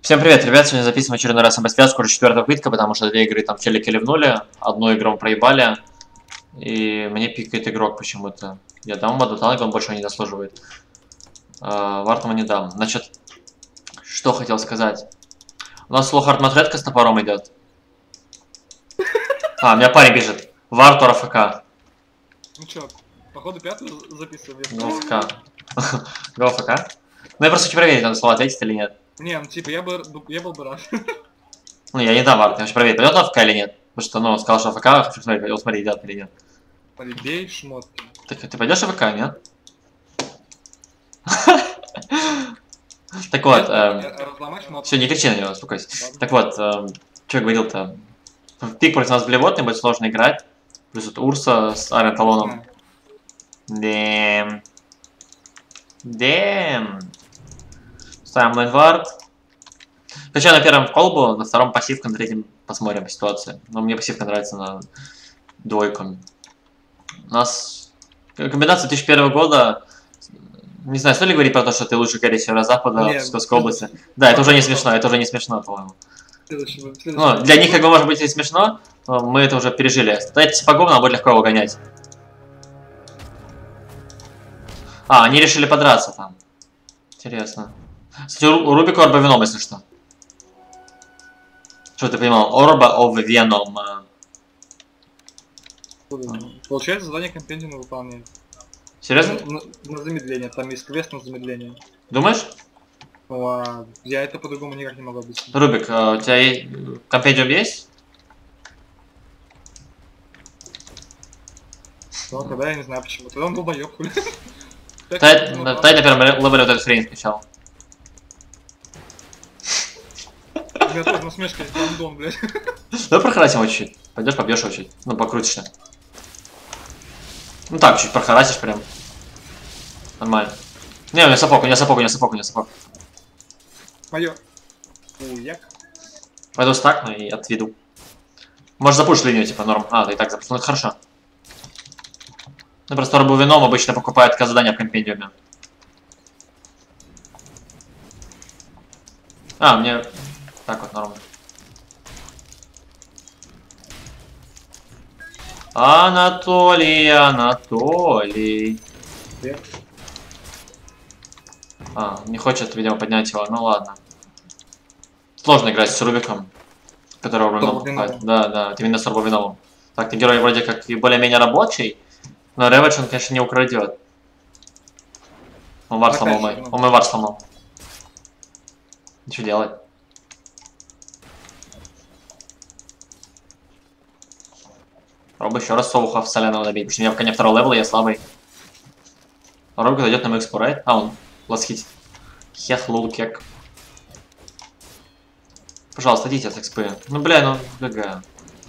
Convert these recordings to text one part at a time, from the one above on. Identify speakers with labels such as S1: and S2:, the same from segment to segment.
S1: Всем привет, ребят! Сегодня записываем очередной раз самосвязку, уже 4-я попытка, потому что 2 игры там челики ливнули, одну игру мы проебали, и мне пикает игрок почему-то. Я дам воду, талант, он больше не заслуживает. Вартому не дам. Значит, что хотел сказать. У нас слоу хардматредка с топором идет. У меня парень бежит. Варту РФК.
S2: Ну чё, походу пятую записываем?
S1: ГФК. ГФК? Ну я просто хочу проверить, надо слово ответить или нет.
S2: Не, ну типа я был бы рад.
S1: Ну я не дам варту, я хочу проверить, пойдет АФК или нет. Потому что, ну, он сказал, что АФК, хочу смотреть, вот смотри, идет или нет.
S2: Полибей шмотки.
S1: Так ты пойдешь АФК, нет? Так вот, все, не кричи на него, успокойся. Так вот, что я говорил-то? В пик против нас блевотный, будет сложно играть. Плюс тут Урса с Арен Талоном. Дэм. Ставим лайнвард. Качаю на первом в колбу, на втором пассивка, на третьем посмотрим по ситуации. Но мне пассивка нравится на двойку. У нас комбинация 2001 года. Не знаю, стоит ли говорить про то, что ты лучший карри северо-запада в Псковской области? Да, это уже не смешно, по-моему. Ну, для них как бы может быть и смешно, но мы это уже пережили. Дайте сапогом, нам будет легко его гонять. Они решили подраться там. Интересно. Кстати, у Рубика Орба Веном, если что. Что ты понимал? Орба of Venom.
S2: Получается, задание компендиума выполняет.
S1: Серьезно?
S2: На замедление, там есть квест на замедление.
S1: Думаешь?
S2: Я это по-другому никак не могу объяснить.
S1: Рубик, у тебя компендиум есть?
S2: Ну, тогда я не знаю почему. Тогда он долбоёб, хули.
S1: Дай на первом левеле вот этот хрень скачал.
S2: У меня тоже насмешка есть, гандон, блядь.
S1: Давай прохарасим его чуть-чуть. Пойдешь, побьешь его чуть. Ну, покрутишься. Ну так, чуть прохарасишь прям. Нормально. Не, у меня сапог.
S2: Моё. Уяк.
S1: Пойду стакну и отведу. Может запушить линию, типа, норм. Ты и так запушил. Ну, это хорошо. Ну, просто Орбу Веном обычно покупает задания в компендиуме. Мне... Так вот, норм. Анатолий. Не хочет, видимо, поднять его. Ну ладно. Сложно играть с Рубиком, который Орбу Веном покупает. Да, это именно с Орбу Веномом. Так, ты герой вроде как и более-менее рабочий, но Рэвидж он, конечно, не украдет. Он вар сломал мой. Он мой вар сломал. Что делать? Пробуй еще раз Соуха в соляного добить, потому что у меня в коне второго левела, я слабый. Робик зайдет на мою экспу, right? Он ласхит. Хех, лул, кек. Пожалуйста, идите от экспы. Ну, бля, ГГ.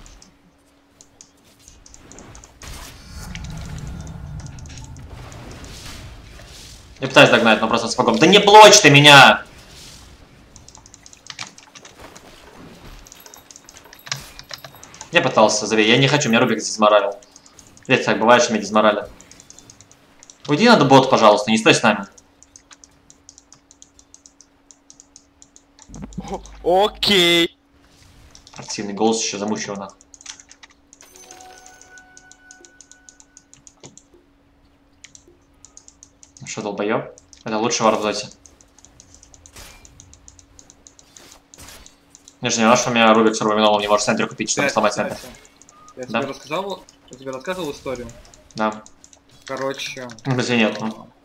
S1: Я пытаюсь догнать, но просто спокойно. Да не блочь ты меня! Я пытался завей, я не хочу, меня Рубик дизморалил. Редко так бывает, что меня дизморалят. Уйди надо бот, пожалуйста, не стой с нами.
S3: Окей.
S1: Противный голос еще замучил нахуй. Ну что, долбоёб? Это лучший вар в доте. Я же не знал, что у меня Рубик с Рубиновым не может центр купить, чтобы сломать центр.
S2: Я тебе рассказывал историю?
S1: Да.
S2: Короче...
S1: Если нет,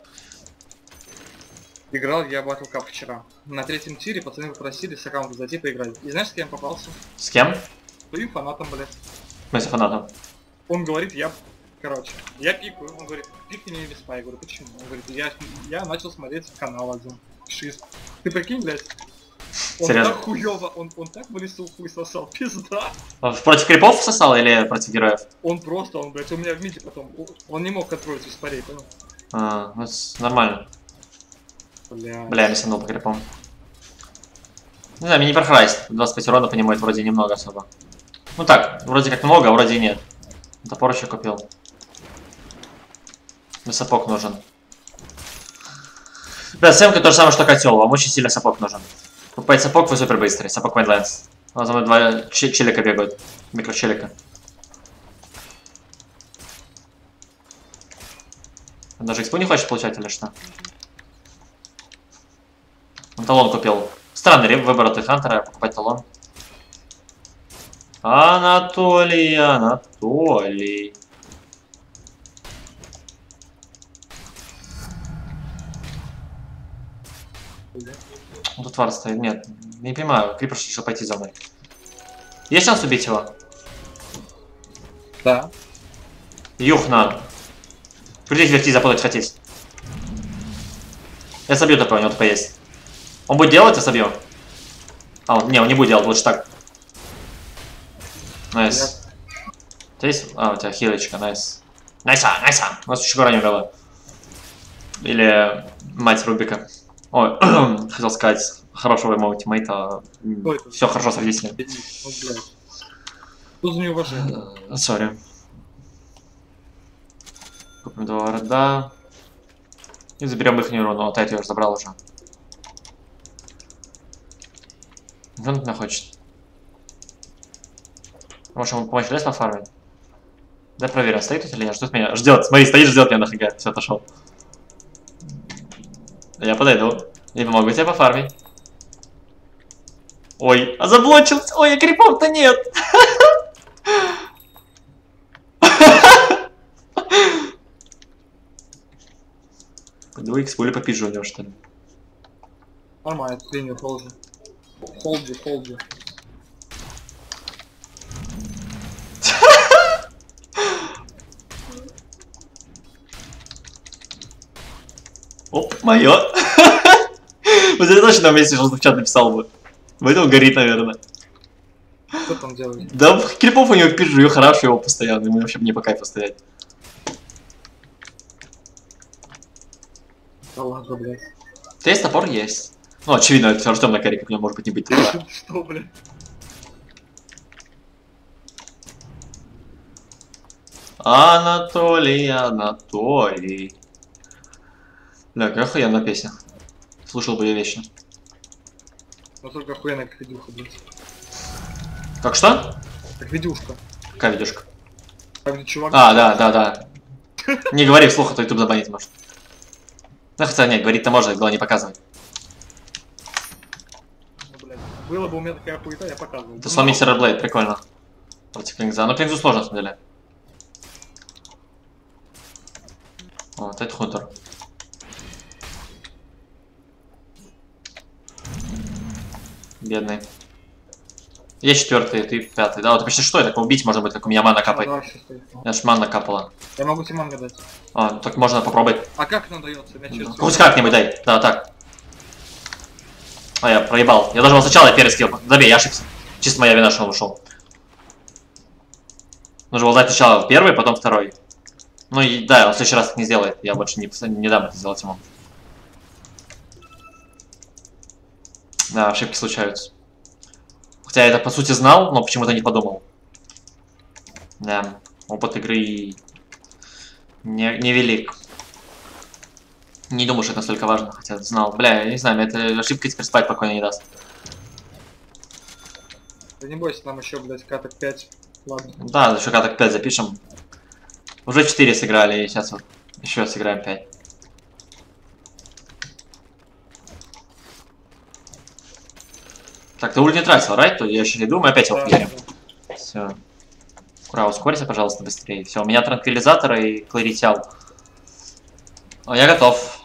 S2: Играл я Battle Cup вчера. На 3-м тире пацаны попросили с аккаунта зайти поиграть. И знаешь, с кем попался?
S1: С кем?
S2: Твоим фанатом, блядь.
S1: Мы с фанатом.
S2: Он говорит, я пикаю. Он говорит, пикни меня веспа. Я говорю, почему? Он говорит, я начал смотреть канал один. Шиз. Ты прикинь, блядь? Он
S1: Серьезно?
S2: так хуёво, он так в лесу хуй сосал, пизда.
S1: Против крипов сосал или против героев?
S2: Он, блядь, у меня в миде потом, он не мог контролить веспарей, понял?
S1: Ну нормально. Бля, я миссанул по крипам. Не знаю, мне не прохрайст. 25 урона по нему это вроде немного особо. Ну так, вроде как много, а вроде и нет. Топор еще купил. Мне сапог нужен. Бля, Сэмка то же самое, что котел. Вам очень сильно сапог нужен. Покупать сапог, вы супер быстрый. Сапог Майдлендс. У нас за мной два челика бегают. Микрочелика. Он даже экспу не хочет получать или что? Он талон купил. Странный выбор от Хантера, покупать талон. Анатолий. Тут вар стоит. Нет, не понимаю. Крипер решил пойти за мной. Есть шанс убить его?
S2: Да.
S1: Юх, на. Придите вверти, запутать хотеть. Я собью ТП, у него ТП есть. Он будет делать, я собью? А, он не будет делать, лучше так. Найс. У тебя есть? А, у тебя хилочка, найс. Найса! У нас еще гора не умерла. Или мать Рубика. Ой, хотел сказать, хорошего моего тиммейта. Все хорошо с родителями.
S2: Тут за неуважение.
S1: Сори. Купим 2 варда. И заберем их нейрону. Вот я уже забрал уже. Что он от меня хочет? Может, ему помочь лес пофармить? Дай проверим, стоит тут или нет. Ждет меня. Ждет. Смотри, стоит, ждет меня нафига. Все, отошел. Я подойду. И помогу тебе пофармить. Ой, а заблочился. Ой, а крипов-то нет. Пойду экспули попижу у него, что ли.
S2: Нормально, линию холджи. Холджи.
S1: Оп, моё. Вот это точно на месте что в чат написал бы. Поэтому горит, наверное.
S2: Что там делает?
S1: Да, крипов у него пижу, я хорошо его постоянно, ему вообще не по кайфу стоять.
S2: Да ладно, блядь.
S1: У тебя есть топор? Есть. Ну, очевидно, это все ждем на каре, как у него может быть не быть.
S2: Что, блядь?
S1: Анатолий. Бля, какая охуенная песня. Слушал бы я вечно.
S2: Насколько охуенная как видюха, блядь.
S1: Как что?
S2: Как видюшка.
S1: Какая видюшка?
S2: Как чувак.
S1: А, да. Не говори вслух, а то YouTube забанить может. Ну, хотя нет, говорить-то можно, главное не показывать.
S2: Ну, блядь. Было бы у меня такая хуета, я показывал.
S1: Это сломить Серерблейд, прикольно. Против Клингза. Но Клингзу сложно, на самом деле. Вот, это хунтер. Бедный. Я 4-й, ты 5-й. Да, вот почти что, так убить можно будет, как у меня мана капает.
S2: Да, все стоит.
S1: Я ж мана капала.
S2: Я могу тебе манго дать.
S1: А, ну так можно попробовать.
S2: А как нам дается? Я через
S1: Хоть как-нибудь дай. Да, так. А, я проебал. Я должен был сначала первый скилл. Забей, я ошибся. Чисто моя вина, что он ушел. Нужно было дать сначала первый, потом второй. Ну и да, он в следующий раз так не сделает. Я больше не дам это сделать ему. Да, ошибки случаются. Хотя я это по сути знал, но почему-то не подумал. Да, опыт игры невелик. Не думаю, что это настолько важно, хотя знал. Бля, я не знаю, мне эта ошибка теперь спать спокойно не даст.
S2: Да не бойся, нам еще, блядь, каток 5. Ладно.
S1: Да, еще каток 5 запишем. Уже 4 сыграли, и сейчас вот еще сыграем 5. Так, ты ульт не тратил, right? То я еще не думаю, опять его вперим. Все. Ура, ускорься, пожалуйста, быстрее. Все, у меня транквилизатор и кларитял. О, я готов.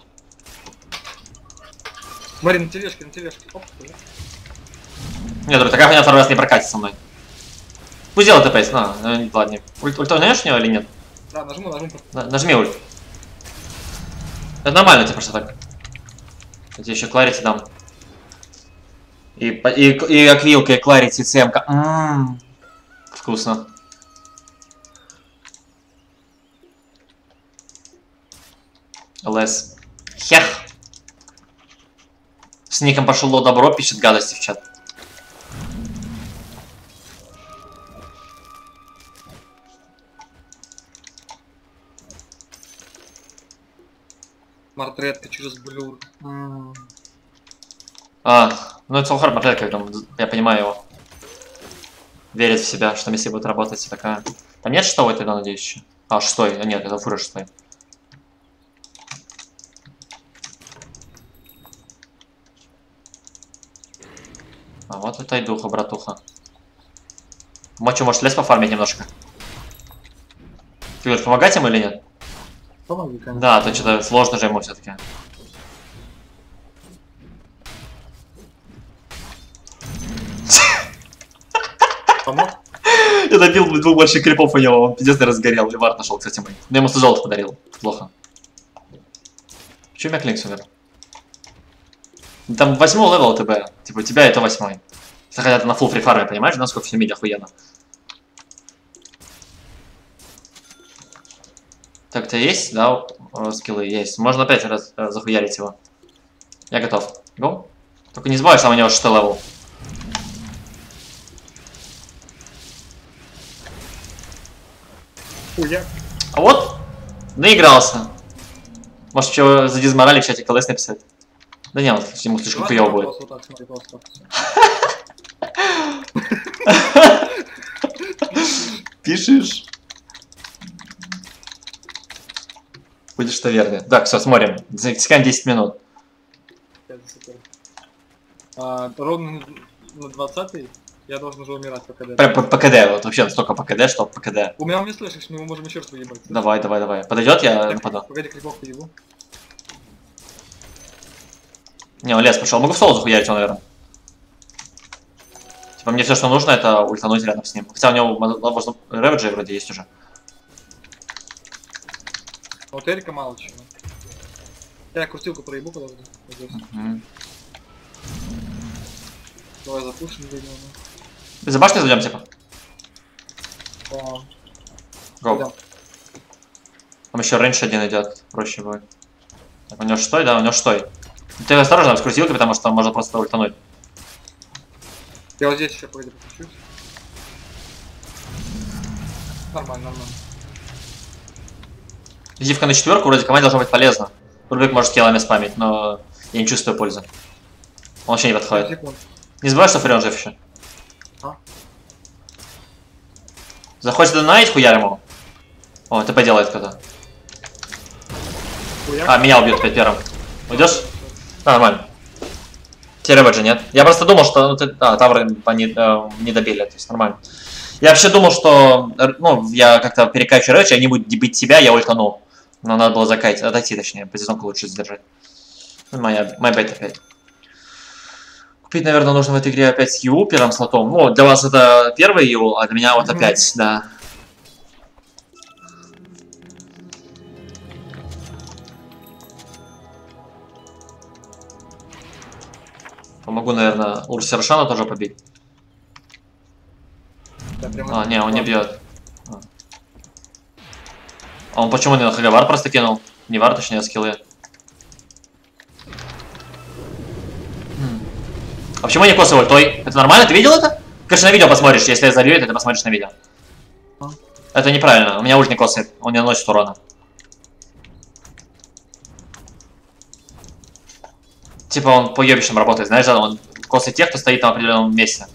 S2: Смотри, на тележке. Оп,
S1: Нет, друг, такая хуйня второй раз не прокатит со мной. Пусть делает ТПС, на, ладно. Ульт знаешь у него или нет?
S2: да, нажму.
S1: Нажми ульт. Это нормально, типа, что так. Я тебе еще кларити дам. И аквилка, и кларити, и ЦМК. Вкусно. ЛС. Хех. С ником пошло добро, пишет гадости в чат.
S2: Мартретка через блюр.
S1: Ну это Soulhard Martel, как там, я понимаю его. Верит в себя, что миссия будет работать и такая. Там нет шестого тогда, надеюсь, еще? А, шестой. А нет, это фура шестой. А вот это и духа, братуха. Мочу, может, лес пофармить немножко? Ты говоришь, помогать ему или нет?
S2: Помоги, конечно.
S1: Да, то что-то сложно же ему все-таки.
S2: Помог?
S1: Я добил двух больших крипов у него, он пиздец разгорел, и вард нашел, кстати, мой. Но ему 100 золота подарил. Плохо. Че у меня Клинкс умер? Там 8 левел ТБ. Типа у тебя это 8. Хотя ты на фулл фрифарме, понимаешь, насколько все мидь охуенно. Так, у тебя есть, да, скиллы? Есть. Можно опять раз захуярить его. Я готов. Го. Только не забывай, что у него 6 левел.
S2: Хуя.
S1: А вот, наигрался. Может, что за дизморали в чате КЛС написать? Да не, вот ему слишком хуёво будет.
S2: Вот так, смотри, просто.
S1: Пишешь? Будешь наверное. Так, все, смотрим. Засекаем 10 минут.
S2: Ровно на 20-й я должен уже умирать по КД.
S1: Прям по КД, вот вообще настолько по КД, что по КД.
S2: У меня слышишь, мы можем еще раз выебать.
S1: Давай, давай, давай. Подойдет, я
S2: Так,
S1: нападу.
S2: погоди, крипов поебу.
S1: Не, он лес пошел. Могу в соло захуярить его, наверное. Типа мне все, что нужно, это ультануть рядом с ним. Хотя у него, возможно, реведжи вроде есть уже.
S2: А вот Эрика мало чего. Я крутилку проебу, подожди. Давай запушим, видимо.
S1: За башню зайдем, типа.
S2: Гоу.
S1: Гоу. Там еще раньше один идет, проще будет. Так, у него шестой, да, у него шестой. Ты осторожно с крутилкой, потому что можно просто ультануть.
S2: Я вот здесь еще пойду покручусь. Нормально, нормально.
S1: Визивка на 4 вроде команде должна быть полезна. Рубик может скиллами спамить, но я не чувствую пользы. Он вообще не подходит.
S2: Секунд.
S1: Не забывай, что Фреон жив еще.
S2: А?
S1: Захочет донайт, хуярь ему. О, ТП делает кто-то.
S2: Хуя.
S1: А, меня убьют опять первым. Уйдешь? А, нормально. Тебе реведжа нет. Я просто думал, что... Ну, тавры не добили, то есть нормально. Я вообще думал, что... Ну, я как-то перекачу реведж, они будут дебить себя, я ультанул. Но надо было отойти, точнее, позиционку лучше сдержать. My bad опять. Купить, наверное, нужно в этой игре опять ю первым слотом. Ну, для вас это первый ю, а для меня вот опять, да. Помогу, наверное, Урсершана тоже побить. А, не, он не бьет. А он почему не на Хагавар просто кинул? Не вар, точнее, скиллы. А почему не косы ультой? Это нормально? Ты видел это? Конечно, на видео посмотришь. Если я залью это, ты посмотришь на видео. Это неправильно. У меня ульт не косает. Он не наносит урона. Типа он по ёбищам работает. Знаешь, да, он косает тех, кто стоит на определенном месте.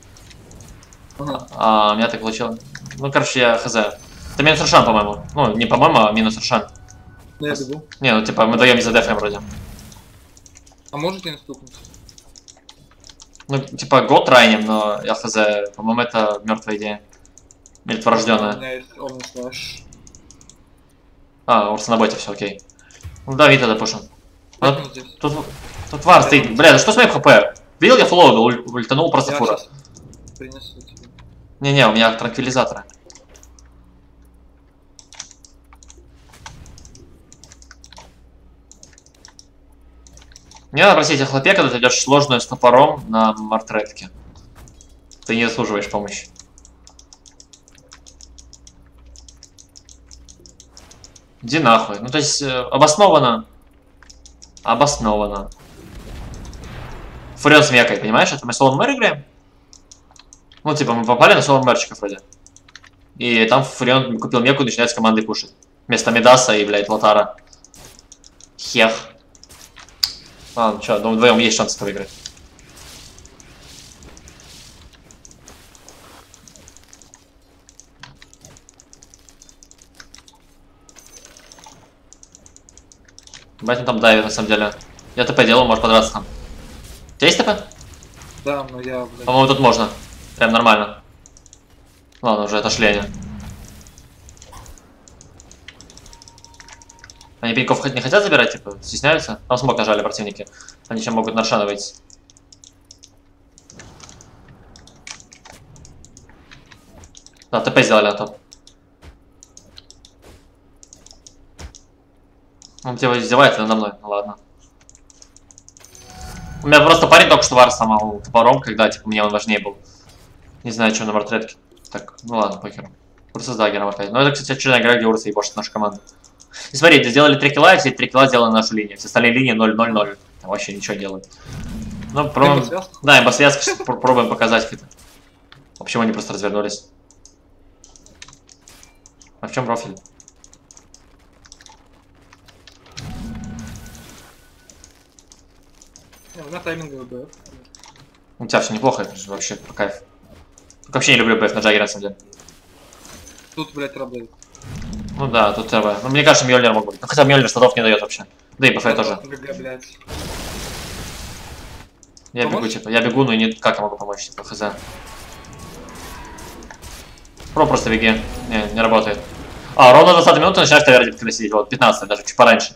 S1: А у меня так получилось. Ну, короче, я хз. Это минус Рошан, по-моему. Ну, не по-моему, а минус Рошан.
S2: Я бегу.
S1: Не, ну типа мы даем не задефаем вроде.
S2: А можете не стукнуть?
S1: Ну, типа год райнем, но я хз, по-моему, это мертвая идея. Мертворожденная.
S2: У меня есть Omni Slash.
S1: А, Урса на боте, все окей. Ну да, Вита допушим.
S2: Как он здесь?
S1: Тут вар стоит. Бля, да что с моим хп? Видел, я фуловый, ультанул просто
S2: Я
S1: фура.
S2: сейчас принесу тебе.
S1: Не-не, у меня транквилизаторы. Мне надо просить о хлопе, когда ты идешь сложную с топором на мартретке. Ты не заслуживаешь помощи. Иди нахуй. Ну то есть обоснованно. Обоснованно. Фурион с мекой, понимаешь? Это мы Солон Мэр играем? Ну типа мы попали на Солон Мэрчиков вроде. И там Фурион купил меку и начинает с командой пушить. Вместо Медаса и, блядь, Лотара. Хех. Ладно, что, думаю, вдвоем есть шанс это выиграть. Бать, там давит, на самом деле. Я ТП делал, может подраться там. У тебя есть ТП?
S2: Да, но я, блядь.
S1: По-моему, тут можно. Прям нормально. Ладно, уже отошли они. Они пеньков не хотят забирать, типа, стесняются? Там смог нажали противники. Они еще могут на Рошана выйти. Да, ТП сделали на топ. Он тебя издевается надо мной, ну ладно. У меня просто парень только что вар сломал топором, когда, типа, мне он важнее был. Не знаю, что на вартретке. Так, ну ладно, похеру. Урса с даггером опять. Ну это, кстати, очередная игра, где Урса ебошит нашу команду. И смотрите, сделали 3 килла, и все 3 килла сделали нашу линию. Все остальные линии 0-0-0. Там вообще ничего делают. Ну, пробуем... Да, имбосвязку пробуем показать какие-то. А почему они просто развернулись? А в чем профиль?
S2: Не, у меня тайминговый БФ.
S1: У тебя все неплохо, это же вообще по кайфу. Только вообще не люблю БФ на Джаггере, на самом деле.
S2: Тут, блядь, работает.
S1: Ну да, тут ТВ. Ну, мне кажется, Мьёльнир мог быть. Ну, хотя Мьёльнир статов не дает вообще. Да и БФ тоже.
S2: ГГ, блядь.
S1: Я бегу, типа, я бегу, но и как я могу помочь, типа, хз. Просто беги. Не работает. А, ровно 20 минут ты начинаешь тавердить красить. Вот, 15 даже, чуть пораньше.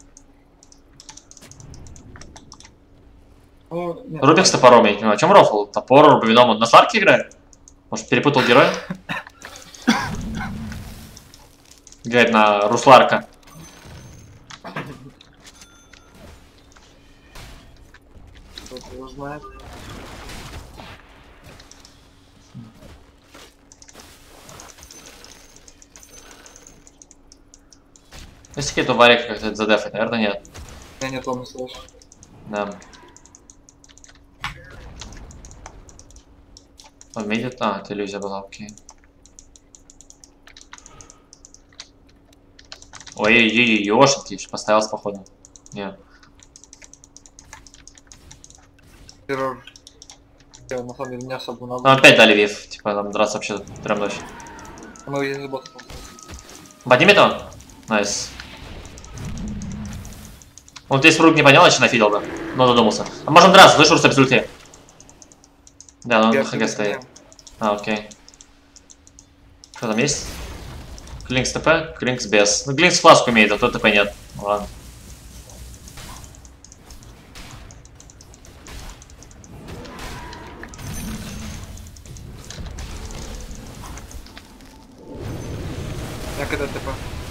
S1: Рубик с топором, я не понимаю. О чем рофл? Топор, рубовином, он на Сларке играет? Может, перепутал героя? Играет на Русларка.
S2: Кто-то его знает.
S1: Есть какие-то варики как-то задефать? Наверное, нет.
S2: Я не то слышу.
S1: Да. Он видит? А, это иллюзия была, окей. Ой-ой-ой, ёшеньки, поставился, походу. Нет.
S2: Террор. Я на самом деле не особо надо.
S1: Ну опять дали вив, типа нам драться вообще прям ночь.
S2: Мы из бота.
S1: Поднимет он? Найс. Он здесь рук не понял, значит нафидел бы. Но додумался. А можем драться, слышишь, Урса без ульты. Да, ну он на ХГ стоит. А, окей. Что там есть? Клинкс ТП, Клинкс без. Ну Клинкс фласку имеет, а то ТП нет. Ладно.
S2: Я когда ТП.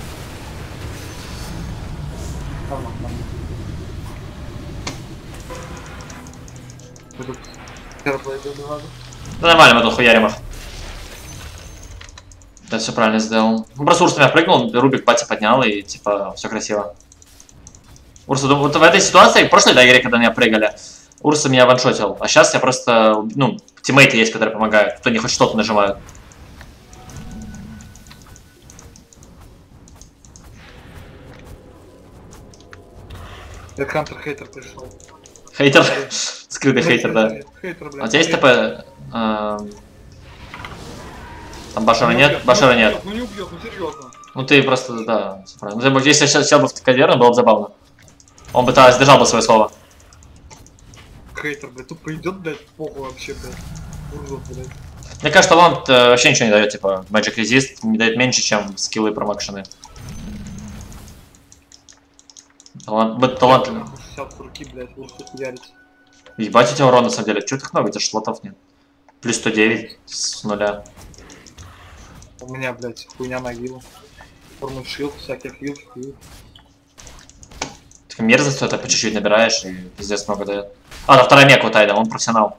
S1: Да нормально, мы тут хуярим их. Да, все правильно сделал. Ну, просто Урс на меня прыгнул, Рубик пати поднял и типа все красиво. Урса, вот в этой ситуации, в прошлой дагере, когда меня прыгали, Урса меня ваншотил. А сейчас я просто, ну, тиммейты есть, которые помогают, кто не хоть что-то нажимают.
S2: Это Хантер-хейтер пришел.
S1: Хейтер? Скрытый хейтер, да.
S2: Хейтер, блядь.
S1: А у тебя есть ТП? Там Башара нет? Башара нет.
S2: Ну не убьет, ну серьезно.
S1: Ну ты просто, да, все правильно. Ну, если я сейчас сел бы в каверну, было бы забавно. Он бы тогда сдержал бы свое слово.
S2: Хейтер, блядь, тут пойдет, блядь, похуй вообще, блядь. Урод, блядь.
S1: Мне кажется, он вообще ничего не дает, типа, Magic Resist не дает меньше, чем скиллы и промакшены. Талант.
S2: 60 руки, блядь, лучше хуярить.
S1: Ебать у тебя урон на самом деле. Чего так много? У тебя шлотов нет. Плюс 109 с нуля.
S2: У меня, блядь, хуйня на гилу. Формуль шилд, всяких хил.
S1: Так мерзость, это по чуть-чуть набираешь и пиздец много дает. А, на второй меку Тайда, он профессионал.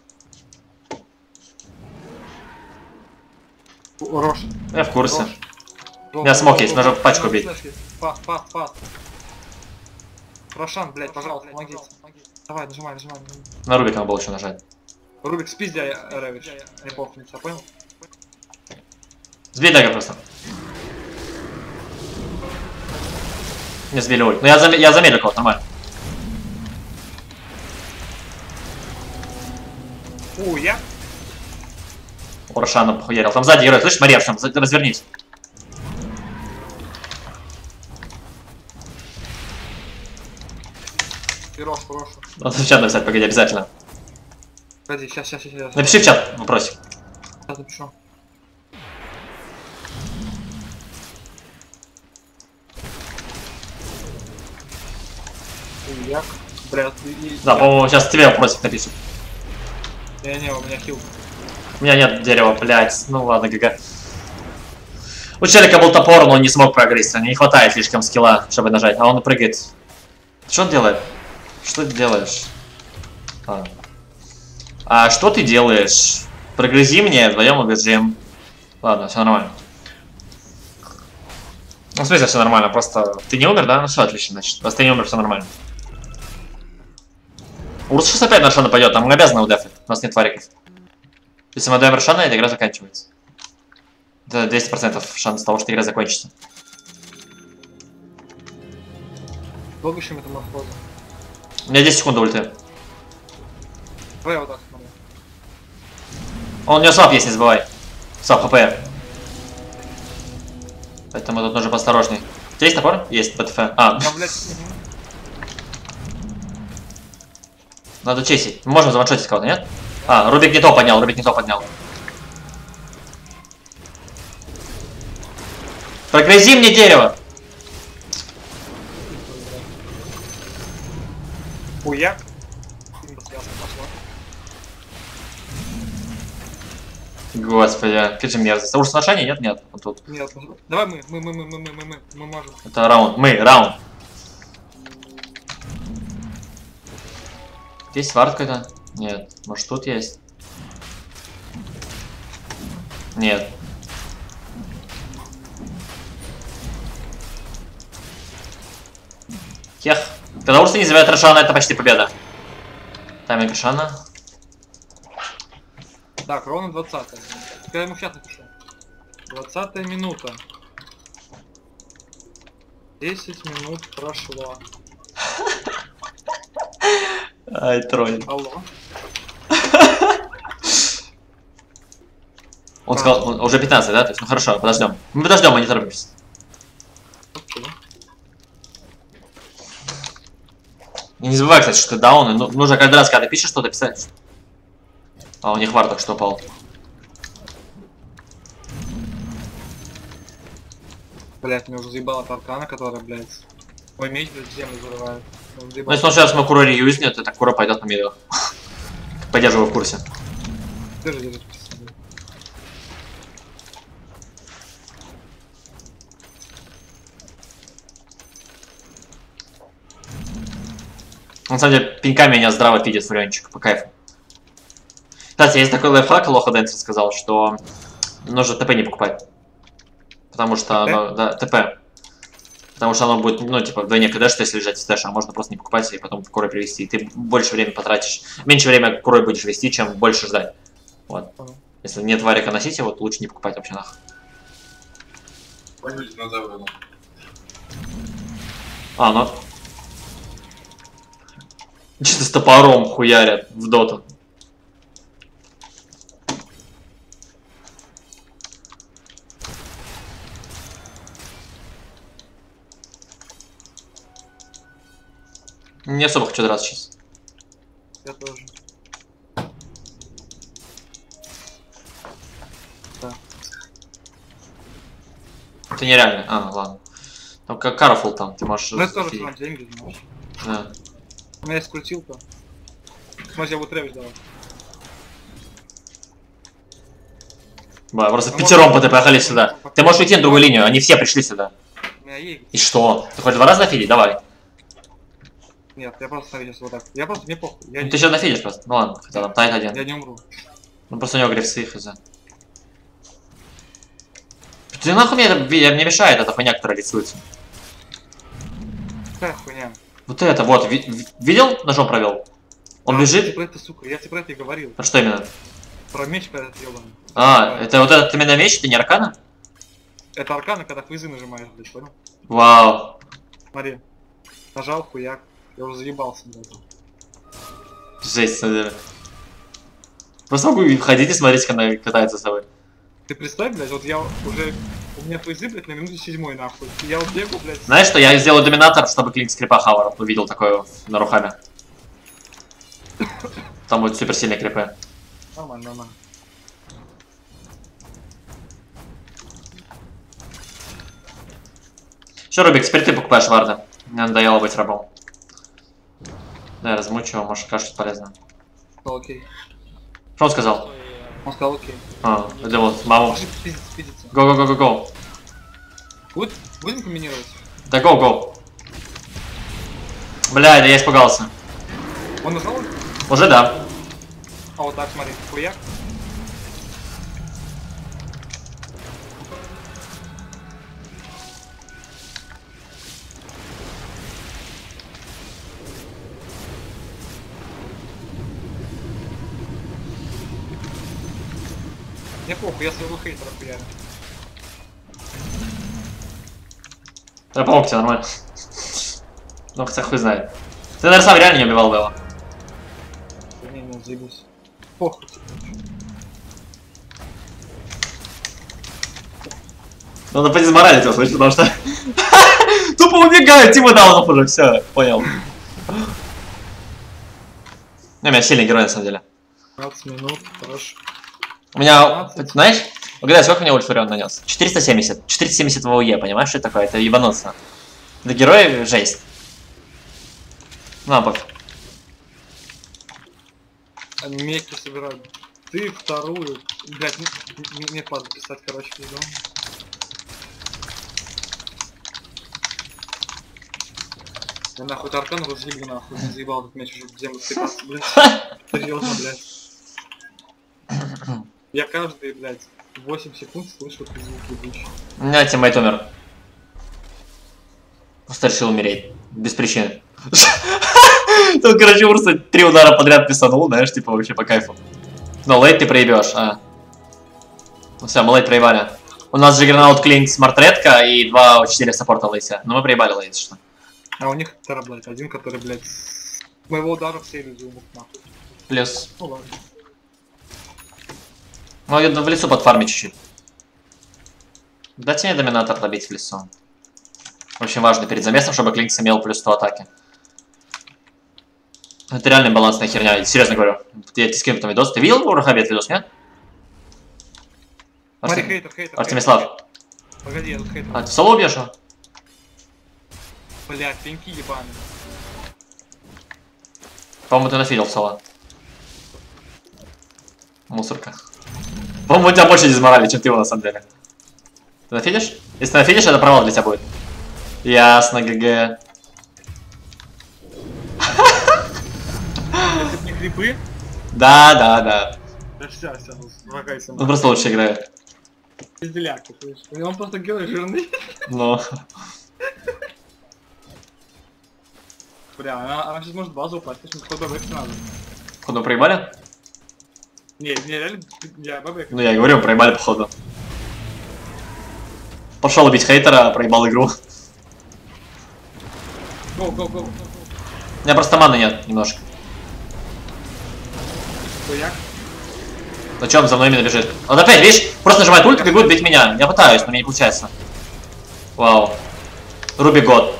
S2: Рош.
S1: Я в курсе. У меня смог есть, нужно пачку бить.
S2: Пас. Рошан, блядь, пожалуйста, помогите. Давай, нажимай.
S1: На Рубик надо было еще нажать.
S2: Рубик, спизди, Ревич. Не похнется, понял?
S1: Сбей дагер просто. Не сбили ульт. Ну я замедлил кого-то, нормально.
S2: Я?
S1: У Рошана похуярил. Там сзади герой, слышишь, Мария, там развернись.
S2: Рошу.
S1: Надо в чат написать, погоди, обязательно.
S2: Погоди, сейчас.
S1: Напиши в чат вопросик.
S2: Сейчас напишу. Хуяк. Блядь,
S1: Да, по-моему, сейчас тебе вопросик напишут.
S2: Не, у меня хил.
S1: У меня нет дерева, блядь. Ну ладно, ГГ. У челика был топор, но он не смог прогресса. Не хватает слишком скилла, чтобы нажать. А он прыгает. Что он делает? Что ты делаешь? А что ты делаешь? Прогрызи мне, вдвоем убежим. Ладно, все нормально. Ну, в смысле, все нормально, просто ты не умер, да? Ну все, отлично, значит. Раз ты не умер, все нормально. Урс сейчас опять на Рошана пойдет, а мы обязаны удефать. У нас нет вариков. Если мы отдаем Рошана, эта игра заканчивается. Это 200% шанс того, что игра закончится.
S2: Долго еще метаморфоза?
S1: У меня 10 секунд ульты.
S2: Давай я вот так смотрю.
S1: Он у него свап есть, не забывай. Свап хп. Поэтому тут нужно поосторожней. У тебя есть топор? Есть, БТФ.
S2: Да, блядь.
S1: Надо чесить. Мы можем заваншотить кого-то, нет? А, Рубик не то поднял, Прогрызи мне дерево!
S2: Хуяк.
S1: Господи, какая же мерзость. Урс отношения? Нет, нет. Вот тут.
S2: Нет, давай мы можем.
S1: Это раунд. Раунд. Есть вард какой-то? Нет. Может тут есть? Нет. Хех. Когда Урс не называет Рошана, это почти победа. Тайминг Рошана.
S2: Так, ровно 20-е. Я ему сейчас напишу. 20-я минута. 10 минут прошло.
S1: Ай, тролль.
S2: Алло.
S1: Он сказал, уже 15, да? То есть, ну хорошо, подождем. Мы подождем, мы не торопимся.
S2: Окей.
S1: И не забывай, кстати, что ты даун. Нужно каждый раз, когда ты пишешь что-то, писать. А у них вар только что упал.
S2: Блять, меня уже заебала Таркана, которая, блядь, мой меч, блядь, землю взрывает.
S1: Ну если он сейчас Макура реюзнет, то Кура пойдет на миду. Поддерживаю в курсе.
S2: Держи.
S1: На самом деле, пинками меня здраво пидит фуриончик, по кайфу. Кстати, есть такой лайфхак, Лоха Дэнсер сказал, что нужно ТП не покупать. Потому что оно, да, ТП. Потому что оно будет, ну, типа, вдвойне КД, что если лежать в стэш, а можно просто не покупать и потом курой привести. И ты больше времени потратишь, меньше времени курой будешь вести, чем больше ждать. Вот. Если нет варика носить его, то лучше не покупать вообще нахуй. А, ну. Чисто с топором хуярят в доту. Не особо хочу драться сейчас.
S2: Я тоже. Да.
S1: Это нереально. А, ладно. Там как Карфул там, ты можешь...
S2: Ну это тоже сам деньги, знаешь.
S1: Да.
S2: У меня есть крутилка. Смотри, я буду трэвиш давать.
S1: Ба, просто пятером поехали сюда. Ты можешь уйти на другую линию, они все пришли сюда.
S2: У меня есть.
S1: И что? Ты хочешь 2 раза нафидить? Давай.
S2: Нет, я просто смотри сейчас вот так. Я просто, мне похуй. Я
S1: Ну
S2: не...
S1: ты сейчас нафидишь просто. Ну ладно, хотя там тайт один.
S2: Я не умру.
S1: Ну просто у него грифсы хз. Ты нахуй мне мне мешает эта хуйня, которая рисуется.
S2: Какая хуйня?
S1: Вот это вот, видел? Ножом провел. Он бежит.
S2: Ты про это, сука, я тебе про это и говорил.
S1: Про что именно?
S2: Про меч про этот ёбаный.
S1: А, это вот этот именно меч, это не аркана?
S2: Это аркана, когда фейзы нажимаешь, блядь, понял?
S1: Вау.
S2: Смотри. Нажал, хуяк. Я уже заебался, блядь.
S1: Жесть, смотри. Просто могу ходить и смотреть, когда она катается с тобой.
S2: Ты представь, блядь, вот я уже... У меня фейзы, блядь, на минуте 7 нахуй. И я вот бегу, блядь.
S1: Знаешь что, я сделаю доминатор, чтобы клин скрипа хавар увидел такое на рухами. Там будут суперсильные крипы.
S2: Нормально, нормально.
S1: Что, Рубик, теперь ты покупаешь варды. Мне надоело быть рабом. Да, я размучу его, может, кажется полезно.
S2: Окей.
S1: Что он сказал?
S2: Он сказал окей.
S1: А, это вот, маму.
S2: Пошли пиздиться.
S1: Го-го-го-го-го.
S2: Будем комбинировать?
S1: Да го-го. Бля, да я испугался.
S2: Он нажал?
S1: Уже да.
S2: А вот так, смотри, хуяк. Мне похуй, я своего хейтера хуярю.
S1: Я помог тебе, нормально. Ну, хотя хуй знает. Ты, наверное, сам реально не убивал бы его.
S2: Да не, заебусь. Похуй.
S1: Надо подизморалить его, слышишь, потому что... Тупо убегает, типа даунов уже, все, понял. У меня сильный герой, на самом деле.
S2: 15 минут, хорошо.
S1: У меня, знаешь, угадай, сколько мне ульфурион нанес? 470. 470 в АУЕ, понимаешь, что это такое? Это ебануться. Это герой жесть. На, пофиг.
S2: Они меки собирают. Ты вторую. Блять, мне падает писать, короче, пиздом. Я нахуй таркан разъебу нахуй, не заебал этот мяч уже в землю стыкаться, блядь. Серьезно, блядь. Я каждые, блядь, 8 секунд слышу эти звуки ебучие.
S1: У меня тиммейт умер. Просто решил умереть. Без причины. Тут, короче, Урса 3 удара подряд писанул, знаешь, типа вообще по кайфу. Но лейт ты проебешь, а. Ну все, мы лейт проебали. У нас же Джиггернаут, Клинк, Смартредка и 2-4 саппорта лейте. Но мы проебали лейт, что.
S2: А у них второй, блядь, один, который, блядь, с моего удара все иллюзию мог нахуй.
S1: Плюс.
S2: Ну ладно.
S1: Ну, я в лесу подфармить чуть-чуть. Дайте мне доминатор добить в лесу. Очень важно перед замесом, чтобы Клинкс имел плюс 100 атаки. Это реальная балансная херня, серьезно говорю. Я тебе скину потом видос. Ты видел у Рахабет видос, нет?
S2: Смотри, хейтер.
S1: Артемислав.
S2: Погоди, я тут хейтер.
S1: А, ты соло убьешь его?
S2: Блядь, пеньки ебаные.
S1: По-моему, ты нафидел соло. Мусорка. По-моему, у тебя больше дизморали, чем ты его на самом деле. Ты нафидишь? Если ты нафидишь, это провал для тебя будет. Ясно, ГГ.
S2: Это не грибы?
S1: Да.
S2: Да все, врагайся.
S1: Он просто лучше играет.
S2: Пизделяк, ты слышишь? Он просто герой жирный.
S1: Но.
S2: Бля, она сейчас может базу упасть, потому что какой бэбэк надо.
S1: Походу проебали?
S2: Не, реально, я бэбэк.
S1: Ну я и говорю, проебали походу. Пошел убить хейтера, проебал игру.
S2: Го.
S1: У меня просто маны нет немножко.
S2: Хуяк.
S1: Ну чё он за мной именно бежит? Вот опять, видишь, просто нажимает ульт и будет бить меня. Я пытаюсь, но мне не получается. Вау. Руби год.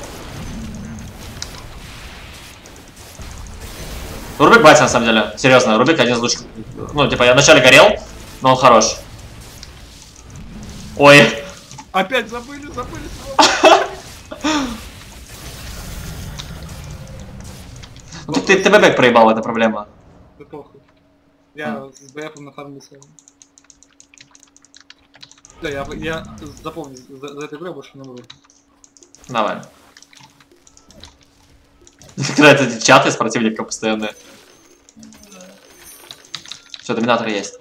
S1: Рубик батя, на самом деле. Серьезно, Рубик один из лучших. Ну, типа, я вначале горел, но он хорош. Ой.
S2: Опять забыли.
S1: Ну, ты бэбэк проебал, это проблема.
S2: Да похуй. Я с БФом нафармился. Да, я запомню, за этой игрой больше не умру.
S1: Давай. Когда это чаты с противником постоянные. Все, доминатор есть.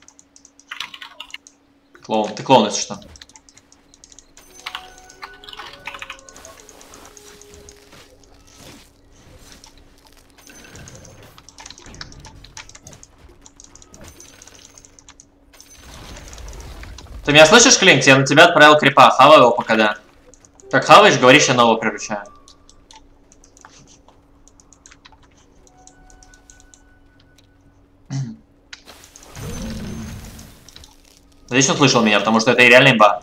S1: Клоун. Ты клоун, если что. Ты меня слышишь, Клинк? Я на тебя отправил крипа. Хавай его пока, да. Как хаваешь, говоришь, я нового приручаю. Надеюсь, он слышал меня, потому что это и реальный имба.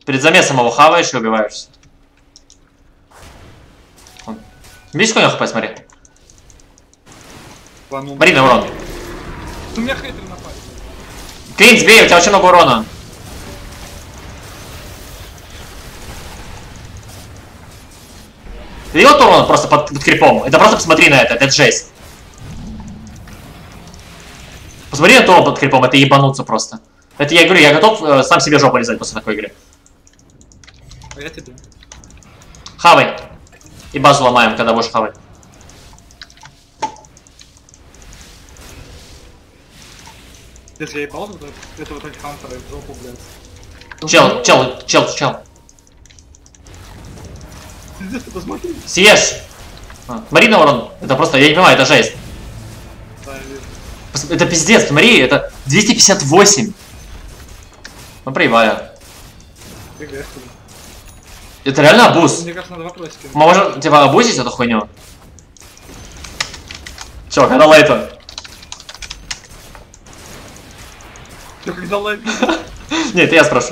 S1: Перед замесом его хаваешь и убиваешься. Видишь, сколько у него хп, смотри. Марина, урон.
S2: У меня хейтеры напали.
S1: Клинц, бей, у тебя очень много урона. Ты видел урон просто под крипом? Это просто посмотри на это жесть. Посмотри на урон под крипом, это ебануться просто. Это я говорю, я готов сам себе жопу лизать после такой игры.
S2: А я тебе.
S1: Хавай. И базу ломаем, когда будешь хавать.
S2: Если я ебал, то это вот эти хантеры в жопу, блядь.
S1: Чел.
S2: Пиздец, ты посмотри.
S1: Съешь. Смотри на урон. Это просто, я не понимаю, это жесть.
S2: Да, я вижу.
S1: Это пиздец, смотри, это 258. Ну проебали.
S2: Ты грешишь.
S1: Это реально абуз.
S2: Мне кажется, надо вопросики.
S1: Мы можем, типа, абузить эту хуйню? Чё, когда лайта?
S2: Ты когда лайк?
S1: Нет, это я спрошу.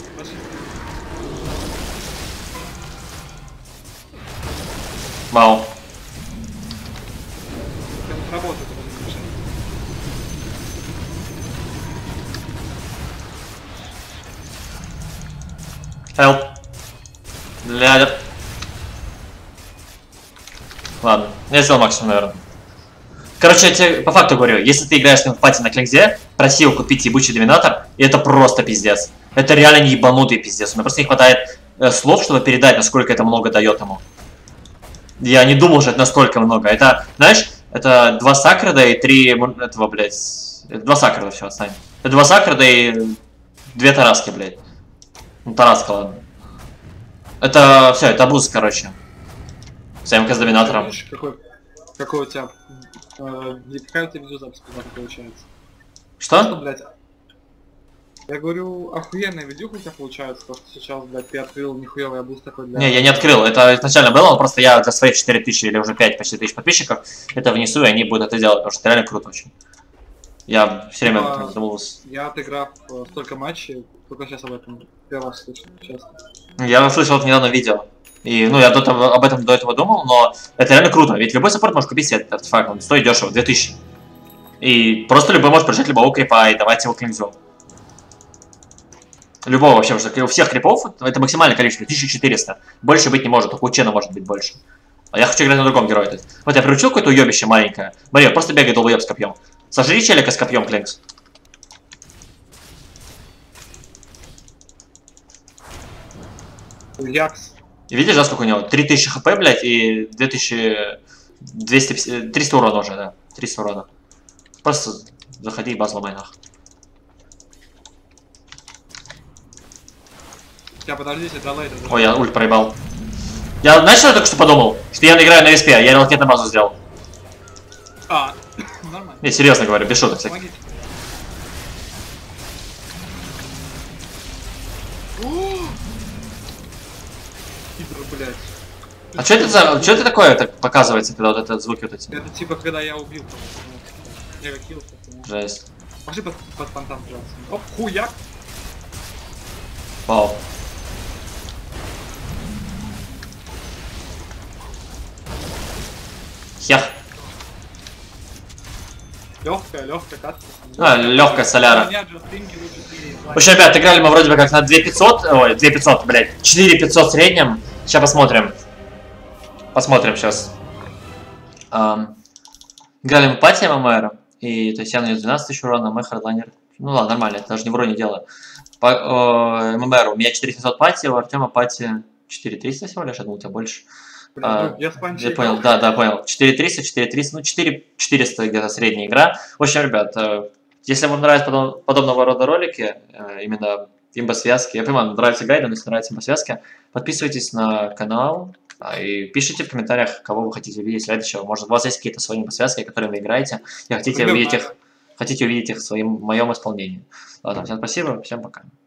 S1: Вау.
S2: Это работает, это не мешает.
S1: Help. Бля. Ладно, я сделал максимум, наверное. Короче, я тебе по факту говорю, если ты играешь в пати на клинзе, проси его купить ебучий доминатор, и это просто пиздец. Это реально не ебанутый пиздец. У меня просто не хватает слов, чтобы передать, насколько это много дает ему. Я не думал, что это настолько много. Это, знаешь, это 2 сакреда и 3 этого, блядь. 2 сакреда, все, отстань. Это 2 сакреда и 2 тараски, блядь. Ну, тараска, ладно. Это все, это абуз, короче. СМК с доминатором.
S2: Видишь, какой у тебя... какая у тебя видеозапись получается?
S1: Что?
S2: Блядь. Я говорю, охуенная видюха у тебя получается, то что сейчас, блядь, ты открыл нихуевый абуз такой для...
S1: Не, я не открыл, это изначально было, но просто я для своих 4000 или уже 5 почти тысяч подписчиков это внесу, и они будут это делать, потому что это реально круто очень. Я все время об этом задумывался.
S2: Я отыграв столько матчей, только сейчас об этом первый раз слышу, честно.
S1: Я слышал это недавно видео. И, ну, я об этом до этого думал, но это реально круто, ведь любой саппорт может купить себе этот артефакт, он стоит дешево, 2000. И просто любой может прожать любого крипа и давать его клинзу. Любого вообще, потому что у всех крипов это максимальное количество, 1400. Больше быть не может, только у Чена может быть больше. А я хочу играть на другом герое. Вот я приручил какое-то уебище маленькое. Смотри, просто бегает долбоеб с копьем. Сожри челика с копьем, Клинкс.
S2: Якс.
S1: И видишь, да, сколько у него? 3000 хп, блядь, и 2250... 300 урона уже, да. 300 урона. Просто заходи и баз ломай нах.
S2: Я подождите, давай это.
S1: Ой, я ульт проебал. Я, знаешь, что я только что подумал? Что я играю на респе, я релокет на базу сделал.
S2: А, нормально.
S1: Не, серьезно говорю, без шуток всяких.
S2: Помогите. Хитро, блядь.
S1: А что это за... Что это такое так показывается, когда вот это звуки вот эти?
S2: Это типа, когда я убил кого-то. Я как хил.
S1: Жесть.
S2: Пошли под фонтан драться. Оп, хуяк.
S1: Вау. Хех.
S2: Легкая катка.
S1: А, легкая соляра.
S2: Нет же, стринги лучше стринги.
S1: В общем, ребят, играли мы вроде бы как на 2500, ой, 2500, блядь, 4500 в среднем. Сейчас посмотрим. Посмотрим сейчас. Играли мы пати ММР, и то есть я нанес 12 тысяч урона, мой хардлайнер. Ну ладно, нормально, это даже не в уроне дело. По ММР у меня 4700 пати, у Артема пати 4300 всего лишь, я думал, у тебя больше.
S2: Я спанчик.
S1: Я понял, да, понял. 4300, 4300, ну 4400 где-то средняя игра. В общем, ребят, если вам нравятся подобного рода ролики, именно имбосвязки, я понимаю, нравится гайды, но если нравятся имбосвязки, подписывайтесь на канал и пишите в комментариях, кого вы хотите увидеть следующего. Может, у вас есть какие-то свои имбосвязки, которые вы играете, и хотите увидеть их в моем исполнении. Ладно, всем спасибо, всем пока.